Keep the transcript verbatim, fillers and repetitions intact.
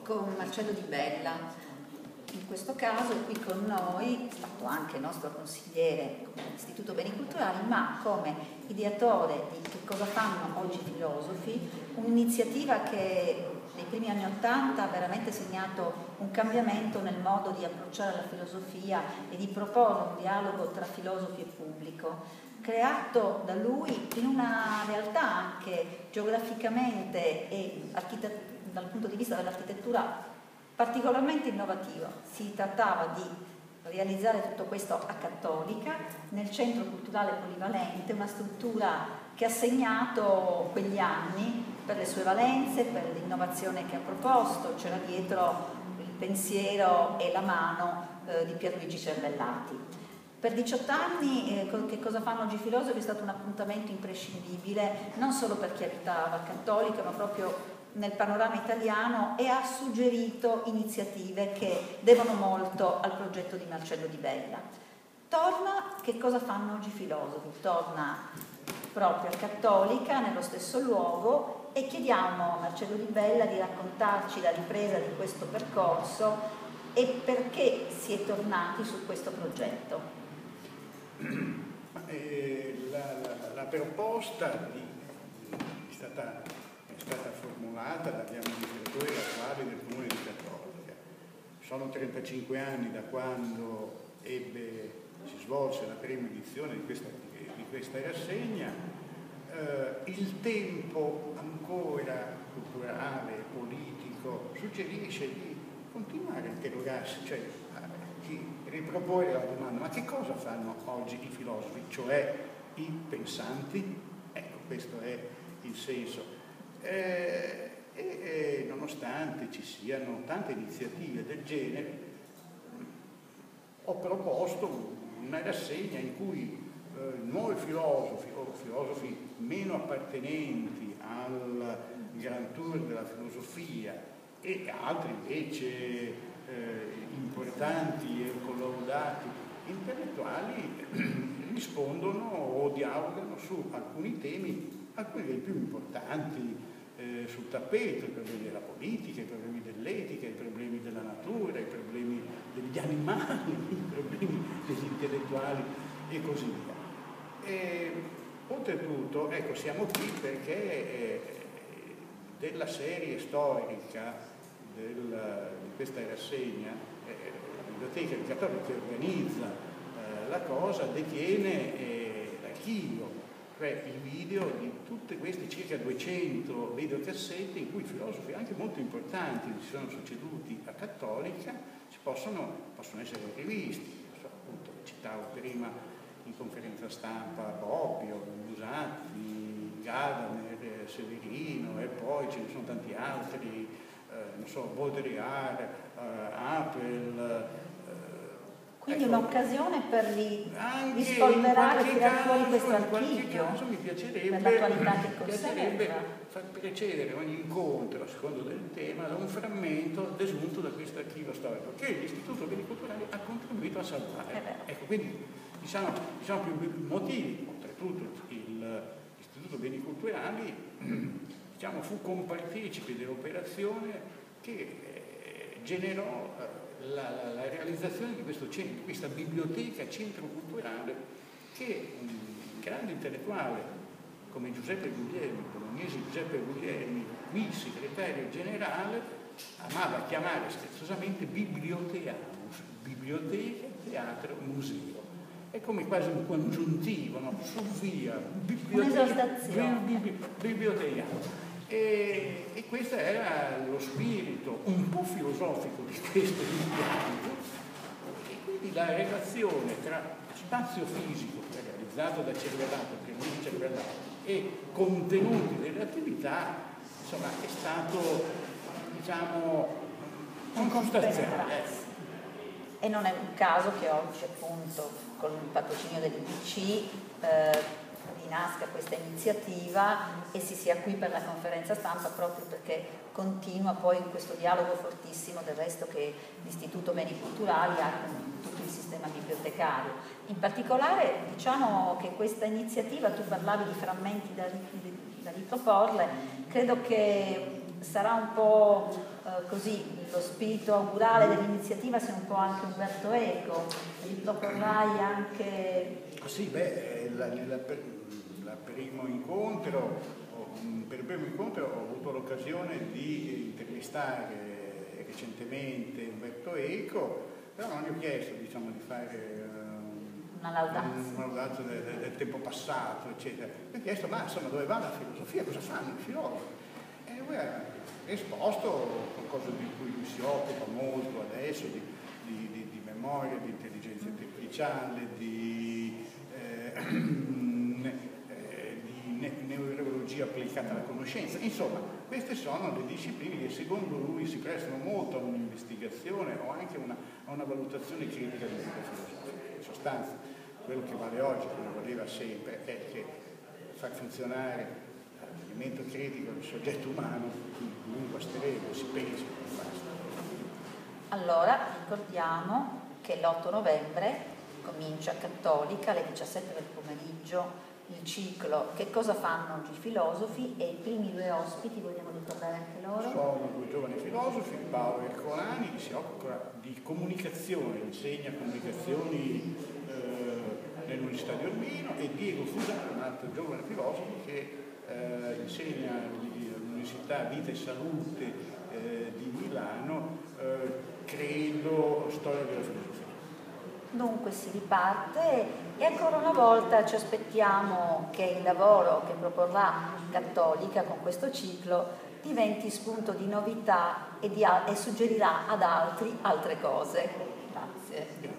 con Marcello Di Bella. In questo caso qui con noi è stato anche il nostro consigliere dell'Istituto Beni Culturali, ma come ideatore di Che cosa fanno oggi i filosofi, un'iniziativa che nei primi anni Ottanta ha veramente segnato un cambiamento nel modo di approcciare la filosofia e di proporre un dialogo tra filosofi e pubblico, creato da lui in una realtà anche geograficamente e dal punto di vista dell'architettura particolarmente innovativa. Si trattava di realizzare tutto questo a Cattolica, nel Centro Culturale Polivalente, una struttura che ha segnato quegli anni per le sue valenze, per l'innovazione che ha proposto. C'era dietro il pensiero e la mano eh, di Pierluigi Cervellati. Per diciotto anni eh, Che cosa fanno oggi i filosofi è stato un appuntamento imprescindibile, non solo per chi abitava a Cattolica, ma proprio nel panorama italiano, e ha suggerito iniziative che devono molto al progetto di Marcello Di Bella. Torna Che cosa fanno oggi i filosofi? Torna proprio a Cattolica, nello stesso luogo, e chiediamo a Marcello Di Bella di raccontarci la ripresa di questo percorso e perché si è tornati su questo progetto. Eh, la, la, la proposta di, è stata è stata formulata dagli amministratori attuali del Comune di Cattolica. Sono trentacinque anni da quando ebbe, si svolse la prima edizione di questa, di questa rassegna. Eh, il tempo ancora culturale, politico, suggerisce di continuare a interrogarsi, cioè di riproporre la domanda: ma che cosa fanno oggi i filosofi, cioè i pensanti? Ecco, questo è il senso. Eh, e, e nonostante ci siano tante iniziative del genere, ho proposto una rassegna in cui eh, nuovi filosofi o filosofi meno appartenenti al Grand Tour della filosofia e altri invece eh, importanti e collaudati intellettuali rispondono o dialogano su alcuni temi, alcuni dei più importanti eh, sul tappeto: i problemi della politica, i problemi dell'etica, i problemi della natura, i problemi degli animali, i problemi degli intellettuali e così via. E, oltretutto, ecco, siamo qui perché eh, della serie storica del, di questa rassegna, eh, la Biblioteca di Cattolica che organizza eh, la cosa detiene eh, l'archivio, cioè il video di tutte queste circa duecento videocassette in cui filosofi anche molto importanti si sono succeduti a Cattolica si possono, possono essere rivisti. So, appunto, citavo prima in conferenza stampa Bobbio, Musatti, Gadamer, Severino, e poi ce ne sono tanti altri, eh, non so, Baudrillard, eh, Apple. Quindi ecco, un'occasione per rispolverare, tirare fuori questo archivio, mi piacerebbe, per l'attualità che mi piacerebbe conserva. far precedere ogni incontro, a secondo del tema, da un frammento desunto da questo archivio storico che l'Istituto Beni Culturali ha contribuito a salvare. Ecco, quindi diciamo, diciamo più motivi. Oltretutto l'Istituto Beni Culturali diciamo, fu compartecipe dell'operazione che eh, generò eh, La, la, la realizzazione di questo centro, di questa biblioteca centro culturale che un grande intellettuale come Giuseppe Guglielmi, bolognese Giuseppe Guglielmi, qui segretario generale, amava chiamare scherzosamente biblioteamus, biblioteca, teatro, museo. È come quasi un congiuntivo, no? Su via, biblioteca, biblioteca. E, e questo era lo spirito un po' filosofico di questo impianto, e quindi la relazione tra spazio fisico realizzato da Cervellati, Pierluigi Cervellati, e contenuti delle attività, insomma, è stato, diciamo, consustanziale. E non è un caso che oggi, appunto, con il patrocinio dell'I D C eh, nasca questa iniziativa e si sia qui per la conferenza stampa, proprio perché continua poi in questo dialogo fortissimo del resto che l'Istituto Beni Culturali ha con tutto il sistema bibliotecario. In particolare diciamo che questa iniziativa, tu parlavi di frammenti da, da riproporle, credo che sarà un po' eh, eh, così lo spirito augurale dell'iniziativa sia un po' anche Umberto Eco, lo vorrai anche... Sì, beh, la, la, per, la primo incontro, per il primo incontro ho avuto l'occasione di intervistare recentemente Umberto Eco, però non gli ho chiesto, diciamo, di fare uh, una laudazione, una laudazione del, del, del tempo passato, eccetera. Gli ho chiesto, ma insomma, dove va la filosofia? Cosa fanno i filosofi? E lui ha risposto qualcosa di cui lui si occupa molto adesso, di, di, di, di memoria, di intelligenza artificiale, di, eh, eh, di ne neurologia applicata alla conoscenza. Insomma, queste sono le discipline che secondo lui si prestano molto a un'investigazione o anche una, a una valutazione critica del tipo filosofico. In sostanza, quello che vale oggi, come valeva sempre, è che far funzionare l'elemento critico del soggetto umano non basterebbe, si pensa, non basta. Allora ricordiamo che l'otto novembre comincia a Cattolica alle diciassette del pomeriggio il ciclo Che cosa fanno oggi i filosofi, e i primi due ospiti vogliamo ricordare anche loro? Sono due giovani filosofi, Paolo Ercolani, che si occupa di comunicazione, insegna comunicazioni eh, nell'Università di Urbino, e Diego Fusaro, un altro giovane filosofo che eh, insegna all'Università Vita e Salute eh, di Milano, eh, credo, storia della filosofia. Dunque si riparte e ancora una volta ci aspettiamo che il lavoro che proporrà Cattolica con questo ciclo diventi spunto di novità e, di, e suggerirà ad altri altre cose. Grazie.